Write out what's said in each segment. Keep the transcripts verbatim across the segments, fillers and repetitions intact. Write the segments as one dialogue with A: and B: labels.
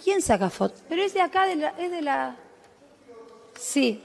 A: ¿Quién saca fotos? Pero es de acá, de la, es de la... Sí.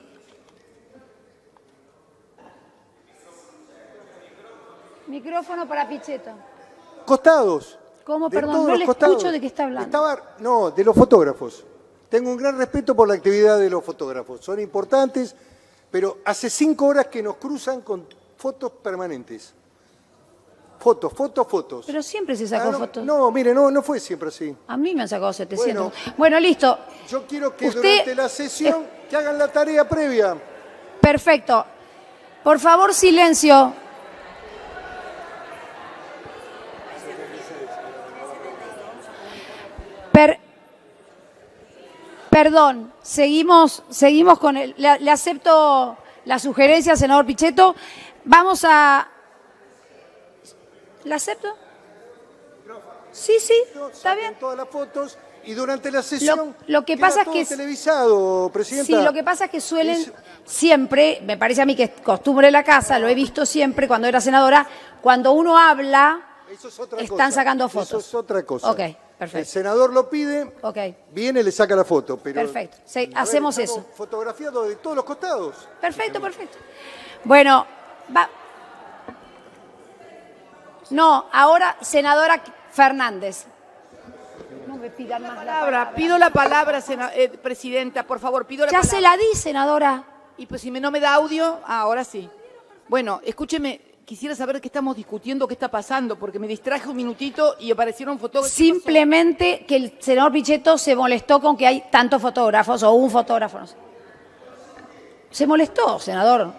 A: Micrófono para Pichetto.
B: Costados.
A: ¿Cómo?
B: De
A: Perdón,
B: todos
A: no
B: los
A: le
B: costados.
A: escucho de qué está hablando.
B: Estaba, no, de los fotógrafos. Tengo un gran respeto por la actividad de los fotógrafos. Son importantes, pero hace cinco horas que nos cruzan con fotos permanentes. Fotos, fotos, fotos.
A: Pero siempre se sacó
B: Ah, no,
A: fotos.
B: No, mire, no, no fue siempre así.
A: A mí me han sacado setecientos.
B: Bueno,
A: Bueno, listo.
B: Yo quiero que
A: Usted-
B: durante la sesión que hagan la tarea previa.
A: Perfecto. Por favor, silencio. Per- Perdón, seguimos, seguimos con el. Le, le acepto la sugerencia, senador Pichetto. Vamos a. ¿La acepto? Sí, sí, está
B: Saquen
A: bien.
B: todas las fotos y durante la sesión.
A: lo que
B: queda
A: pasa es
B: todo
A: que es-
B: televisado, presidenta.
A: Sí, lo que pasa es que suelen
B: Es-
A: siempre, me parece a mí que es costumbre de la casa, lo he visto siempre cuando era senadora, cuando uno habla,
B: Eso es otra
A: están
B: cosa.
A: sacando fotos.
B: Eso es otra cosa.
A: Ok, perfecto.
B: El senador lo pide,
A: Ok,
B: viene y le saca la foto. Pero,
A: Perfecto. Sí,
B: a ver,
A: hacemos
B: estamos
A: eso.
B: fotografiados de todos los costados.
A: perfecto, perfecto. Bueno, va. No, ahora senadora Fernández. No me pidan más la
C: Palabra,
A: palabra.
C: pido la palabra, sena- eh, presidenta, por favor, pido la
A: Ya
C: palabra.
A: se la di, senadora.
C: Y pues si me, no me da audio, ah, ahora sí. Bueno, escúcheme, quisiera saber qué estamos discutiendo, qué está pasando, porque me distraje un minutito y aparecieron fotógrafos.
A: Simplemente que el senador Pichetto se molestó con que hay tantos fotógrafos o un fotógrafo, no sé. Se molestó, senador.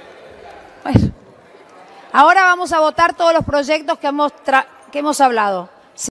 A: Bueno. Ahora vamos a votar todos los proyectos que hemos, tra- que hemos hablado.